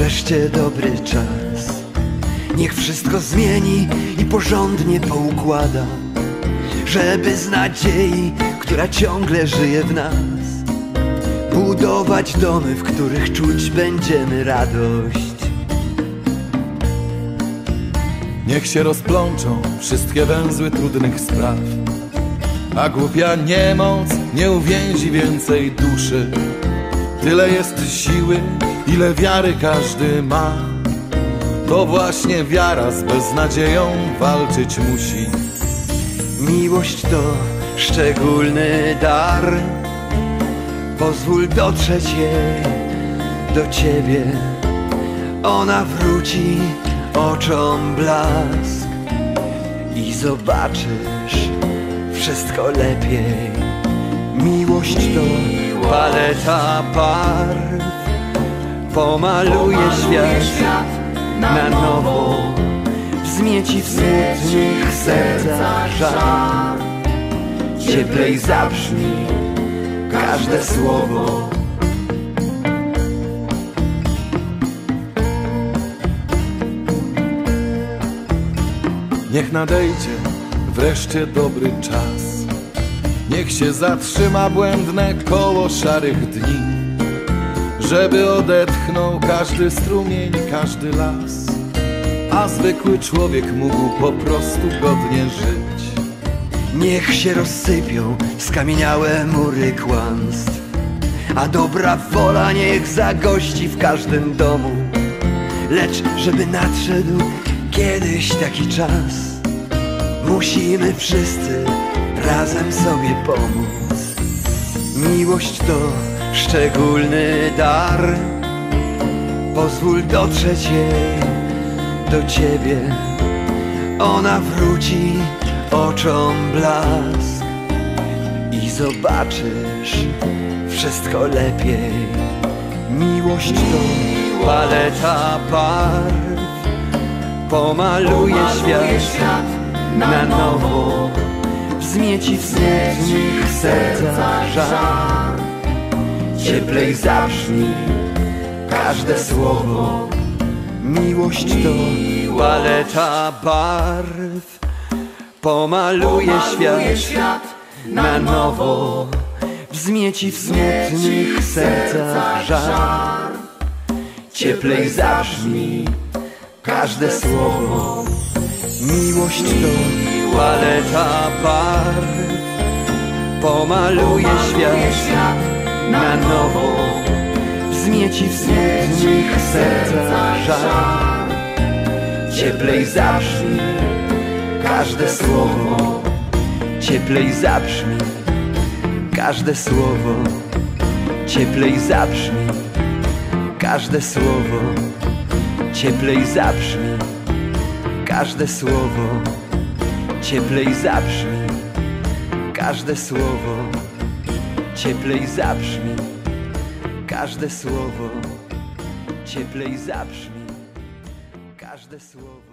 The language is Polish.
wreszcie dobry czas. Niech wszystko zmieni i porządnie poukłada, żeby z nadziei, która ciągle żyje w nas, budować domy, w których czuć będziemy radość. Niech się rozplączą wszystkie węzły trudnych spraw, a głupia niemoc nie uwięzi więcej duszy. Tyle jest siły, ile wiary każdy ma. To właśnie wiara z beznadzieją walczyć musi. Miłość to szczególny dar, pozwól dotrzeć jej do ciebie. Ona wróci oczom blask i zobaczysz wszystko lepiej. Miłość to paleta barw, pomaluje świat na nowo, wzmieci w smutnych sercach żar. Cieplej zabrzmi każde słowo. Niech nadejdzie wreszcie dobry czas, niech się zatrzyma błędne koło szarych dni, żeby odetchnął każdy strumień, każdy las, a zwykły człowiek mógł po prostu godnie żyć. Niech się rozsypią skamieniałe mury kłamstw, a dobra wola niech zagości w każdym domu. Lecz żeby nadszedł kiedyś taki czas, musimy wszyscy razem sobie pomóc. Miłość to szczególny dar, pozwól dotrzeć jej do ciebie. Ona wróci oczom blask i zobaczysz wszystko lepiej. Miłość to paleta barw, pomaluje świat na nowo, wzmieci w smutnych sercach żar. Cieplej zabrzmi każde słowo. Miłość to paleta barw, pomaluje świat na nowo, wzmieci w smutnych sercach żar. Cieplej zabrzmi każde słowo. Miłość to paleta barw, pomaluje świat na nowo, wzmieci w smutnych sercach żar. Cieplej zabrzmi każde słowo. Cieplej zabrzmi każde słowo. Cieplej zabrzmi każde słowo. Cieplej zabrzmi każde słowo. Cieplej zabrzmi każde słowo. Cieplej zabrzmi każde słowo. Cieplej zabrzmi każde słowo.